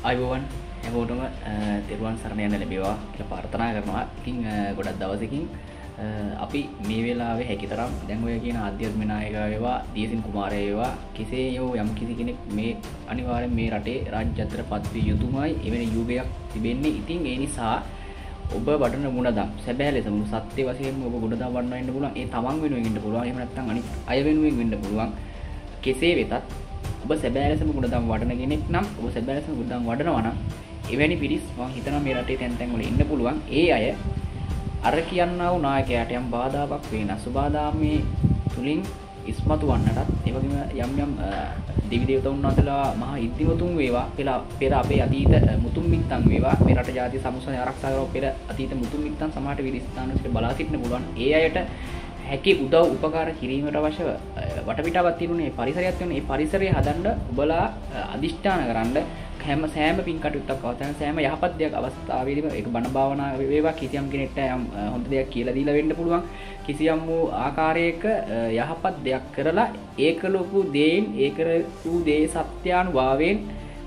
අයබෝවන් හැමෝටම තෙරුවන් සරණ යන්න ලැබේවා කියලා ප්‍රාර්ථනා කරනවා. ඉතින් ගොඩක් දවසකින් අපි මේ වෙලාවේ හැකිතරම් දැන් ඔය කියන ආධ්‍යාත්මික නායකයා වේවා දියසින් කුමාරයා වේවා කෙසේ හෝ යම් කිසි කෙනෙක් මේ අනිවාර්යෙන් මේ රටේ රාජ්‍යත්වයට විය යුතුමයි. එවැනි යුගයක් තිබෙන්නේ. ඉතින් ඒ නිසා ඔබ වඩන ගුණධම් සැබෑ ලෙසම සත්‍ය වශයෙන්ම ඔබ ගුණධම් වඩනවා ඉන්න පුළුවන්. ඒ තමන් වෙනුවෙන් ඉන්න පුළුවන්. එහෙම නැත්නම් අනිත් අය වෙනුවෙන් වෙන්න පුළුවන්. කෙසේ වෙතත් ඔබ සැබෑ ලෙසම ගුණධම් වඩන කෙනෙක් නම් ඔබ සැබෑ ලෙසම ගුණධම් වඩනවා නම් එවැනි පිරිස් මම හිතනවා මේ රටේ තැන් වල ඉන්න පුළුවන්. ඒ අය අර කියන්නා වූ නායකයාට යම් බාධාවක් වෙන සුබාදාමේ තුලින් ඉස්මතු වන්නටත් ඒ වගේම යම් යම් දෙවි දේවතුන් වහන්සේලා මහා ඉද්ධිමතුන් වේවා පෙර අපේ අතීත මුතුන් මිත්තන් වේවා මේ රට ජාතිය සමුසය ආරක්ෂා කරව පෙර අතීත මුතුන් මිත්තන් සමාජ විරිස්ථානවලට බලා සිටින්න පුළුවන්. ඒ අයට හැකි උදව් උපකාර කිරීමට අවශ්‍ය වටපිටාවක් තිබුණේ පරිසරයක් තියෙන. ඒ පරිසරය හදන්න ඔබලා අදිෂ්ඨාන කරන්න සෑම පින් කටයුත්තක් අවසන් සෑම යහපත් දෙයක් අවස්ථාවේදීම ඒක බණ භාවනා වේවා කිසියම් කෙනෙක්ට හොඳ දෙයක් කියලා දීලා වෙන්න පුළුවන්. කිසියම් වූ ආකාරයක යහපත් දෙයක් කරලා ඒක ලොකු දෙයින් ඒ කරපු දේ සත්‍යානුභාවයෙන්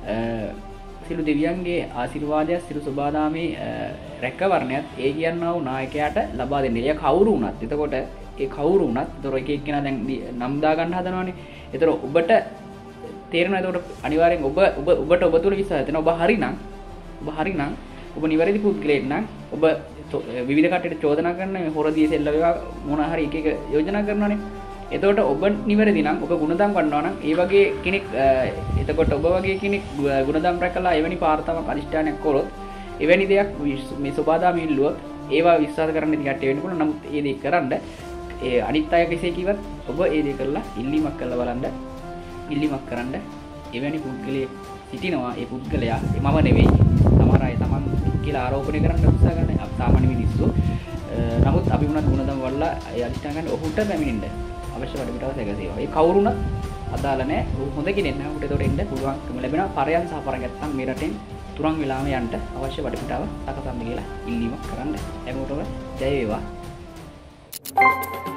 සිළු දෙවියන්ගේ ආශිර්වාදයක් සිළු සබාදාමේ රැකවරණයත් ඒ කියනවා වූ නායකයාට ලබා දෙන්න. එයා කවුරු වුණත් එතකොට ඒ කවුරු වුණත් ඒතර එක එක්කෙනා දැන් නම් දා ගන්න හදනවානේ. ඒතර ඔබට තේරෙනවා. ඒතකොට අනිවාර්යෙන් ඔබට ඔබ තුළ විශ්වාසය තියෙනවා. ඔබ හරිනම් ඔබ නිවැරදි පුද්ගලයෙක් නම් ඔබ විවිධ කටයුතු චෝදනා කරන හොරදී සෙල්ල වේවා මොන හරි එක යෝජනා කරනවානේ. එතකොට ඔබ නිවැරදි නම් ඔබ ගුණධම් වඩනවා නම් ඒ වගේ කෙනෙක් එතකොට ඔබ වගේ කෙනෙක් ගුණධම් රැකලා එවැනි පාර්ථාවක් අදිෂ්ඨානයක් කළොත් එවැනි දෙයක් මේ සබාදාම ඉල්ලුවොත් ඒවා විශ්වාස කරන්න ඉතින් වෙන්න පුළුවන්. නමුත් ඒ දේ කරන්න ඒ අනිත් අය කෙසේ කිව්වත් ඔබ ඒ දේ කරලා ඉල්ලීමක් කරලා බලන්න. ඉල්ලීමක් කරන්න එවැනි පුද්ගලයෙක් සිටිනවා. ඒ පුද්ගලයා මම නෙවෙයි සමහර අය තමන් කියලා ආරෝපණය කරන්න උත්සාහ කරන සාමාන්‍ය මිනිස්සු. නමුත් අපි වුණත් ගුණධම් වඩලා ඒ අදිෂ්ඨාන ගන්න ඔහුට පැමිණෙන්න අවශ්‍ය වටපිටාව සැකසේවා. ඒ කවුරුණත් අදාළ නැහැ. හොඳ කෙනෙක් නෑ. උට ඒතකොට එන්න පුළුවන්කම ලැබෙනවා. පරයන් සහ පරගත්තම් මේ රටෙන් තුරන් වෙලාම යන්න අවශ්‍ය වටපිටාව සකසන්න කියලා ඉල්ලීමක් කරන්න. හැමෝටම ජය වේවා.